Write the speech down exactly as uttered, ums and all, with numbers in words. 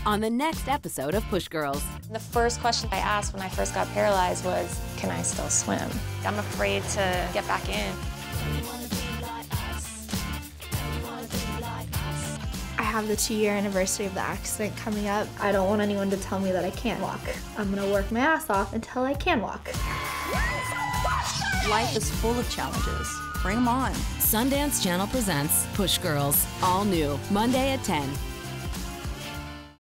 on the next episode of Push Girls. The first question I asked when I first got paralyzed was, can I still swim? I'm afraid to get back in. I have the two-year anniversary of the accident coming up. I don't want anyone to tell me that I can't walk. I'm gonna work my ass off until I can walk. Life is full of challenges. Bring them on. Sundance Channel presents Push Girls, all new, Monday at ten.